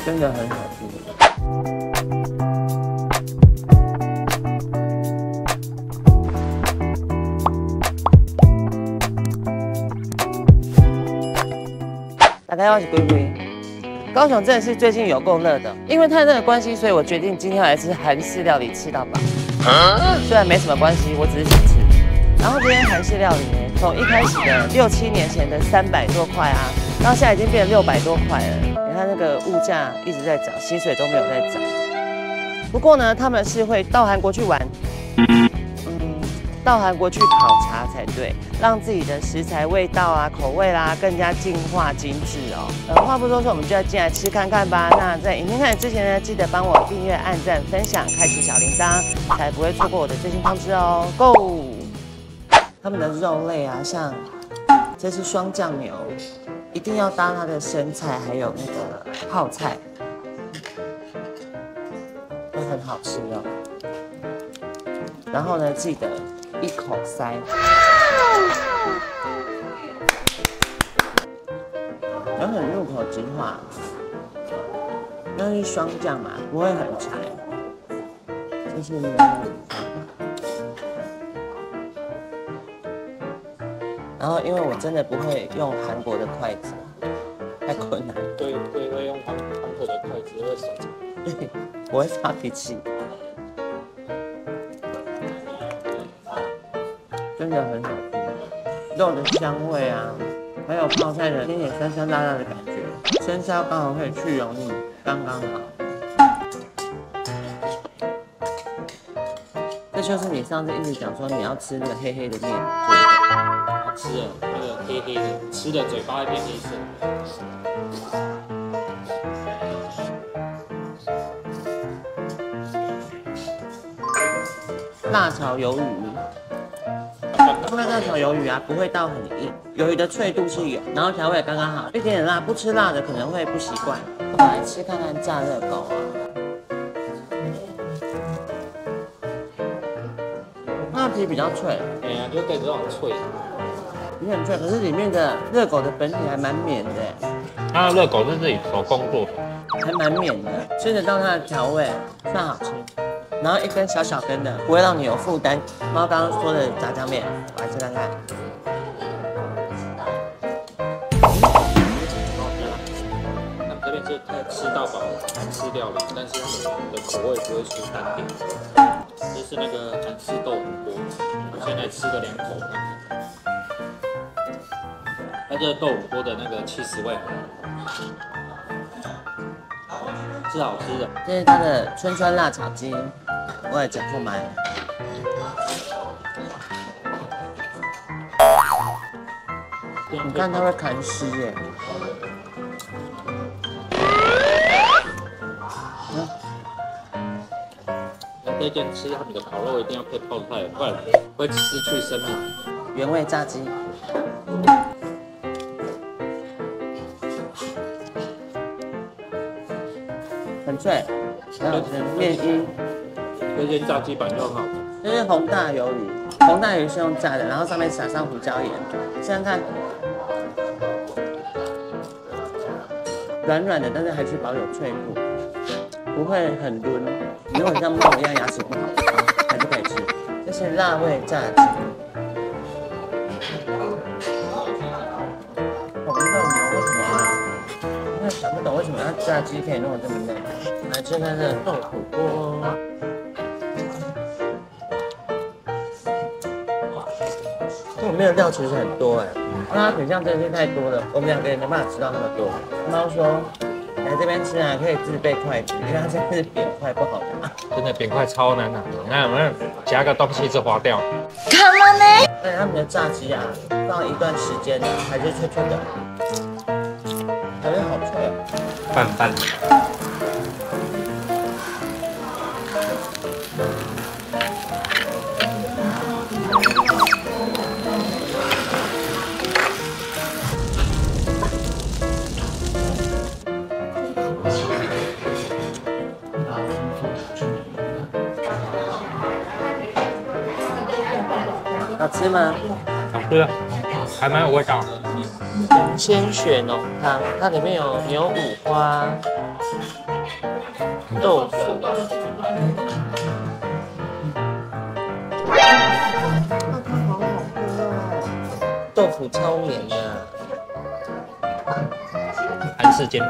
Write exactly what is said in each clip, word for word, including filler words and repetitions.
真的很好吃。大家好，我是龟龟。高雄真的是最近有够热的，因为太热的关系，所以我决定今天要来吃韩式料理，吃到饱。虽然没什么关系，我只是想吃。然后这边韩式料理呢，从一开始的六七年前的三百多块啊，到现在已经变成六百多块了。你看那个物价一直在涨，薪水都没有在涨。不过呢，他们是会到韩国去玩，嗯，到韩国去考察才对，让自己的食材味道啊、口味啦、啊、更加进化精致哦。呃，话不多说，我们就要进来吃看看吧。那在影片开始之前呢，记得帮我订阅、按赞、分享、开启小铃铛，才不会错过我的最新通知哦。Go！ 他们的肉类啊，像这是双酱牛，一定要搭它的生菜，还有那个泡菜，都很好吃哦。然后呢，记得一口塞。有很入口即化，因为是双酱嘛，不会很柴。这是牛肉。然后，因为我真的不会用韩国的筷子，太困难。 对对，会用韩韩国的筷子会手。 对，我会发脾气。真的很好吃，肉的香味啊，还有泡菜的点点酸酸辣辣的感觉，生烧刚好可以去油腻，刚刚好。这就是你上次一直讲说你要吃那个黑黑的面，对。 吃了那个黑黑的，吃的嘴巴会变黑色。 辣炒鱿鱼，他们辣炒鱿鱼啊，不会到很硬，鱿鱼的脆度是有，然后调味也刚刚好，一点点辣，不吃辣的可能会不习惯。我们来吃看看炸热狗啊，那皮比较脆， 哎呀，就对这种脆。 皮很脆，可是里面的热狗的本体还蛮绵的。 它的热狗是自己手工做的， 还蛮绵的，吃得到它的调味，算好吃。然后一根小小根的，不会让你有负担。猫刚刚说的炸酱面，我来吃看看。 他们这边是吃到饱韩式料理，但是他们的口味不会出单点。这是那个韩式豆腐锅，我现在吃了两口。它这个豆腐锅的那个起司味是好吃的。 这是它的春川辣炒鸡，我也讲不买。你看它会砍丝耶。 要推荐吃他们的烤肉一定要配泡菜，不然会失去生命。 原味炸鸡。很脆，很好吃。面衣， 推荐炸鸡版就很好吃。 这是红大鱿鱼，红大鱿鱼是用炸的，然后上面撒上胡椒盐。想想看，软软的，但是还是保有脆度，不会很抡。如果像猫一样牙齿不好，还是可以吃。这是辣味炸鸡。红肉牛为什么啊？我想不懂为什么要炸鸡可以弄得这么嫩。来吃看这豆腐锅。这里面的料其实很多哎，那它品相真的是太多了，我们两个人没办法吃到那么多。猫说来这边吃啊，可以自备筷子，因为它现在是扁筷不好拿。 真的扁筷超难拿，你看有没有夹个东西一直滑掉？ 干嘛呢？而且他们的炸鸡啊，放一段时间呢，还是脆脆的，感觉好脆哦。 拌拌。 好吃吗？ 好吃，还蛮有味道。 鲜血浓汤，它里面有牛五花、豆腐。豆腐超绵的， 韩式煎饼，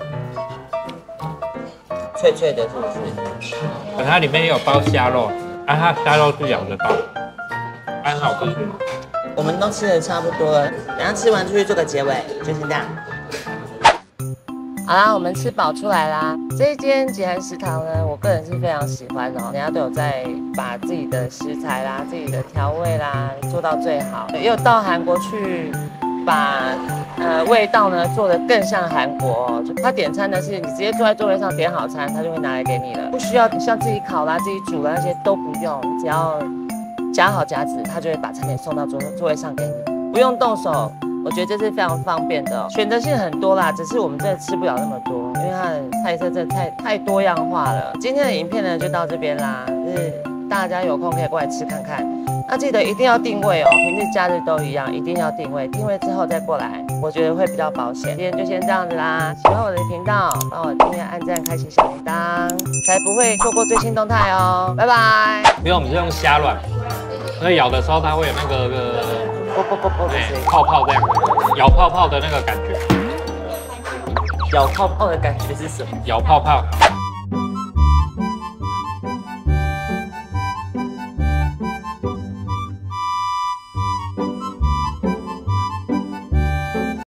脆脆的，是不是？ 可它里面也有包虾肉，啊，它虾肉是咬得到，还很好吃。 我们都吃的差不多了，等下吃完出去做个结尾，就先这样。好啦，我们吃饱出来啦。这一间吉韩食堂呢，我个人是非常喜欢哦，人家都有在把自己的食材啦、自己的调味啦做到最好，也有到韩国去把呃味道呢做得更像韩国哦。就他点餐呢是你直接坐在座位上点好餐，他就会拿来给你了，不需要像自己烤啦、自己煮啦那些都不用，你只要夹好夹子，他就会把餐点送到桌座位上给你，不用动手。我觉得这是非常方便的、哦，选择性很多啦，只是我们真的吃不了那么多，因为它的菜色真的太太多样化了。今天的影片呢就到这边啦，就是大家有空可以过来吃看看。那记得一定要定位哦，平日假日都一样，一定要定位，定位之后再过来，我觉得会比较保险。今天就先这样子啦，喜欢我的频道，帮我订阅、按赞、开启小铃铛，才不会错过最新动态哦。拜拜。 因为我们是用虾卵，所以咬的时候它会有那个个。 啵啵啵啵的声音， 泡泡这样，咬泡泡的那个感觉， 咬泡泡的感觉是什么？ 咬泡泡。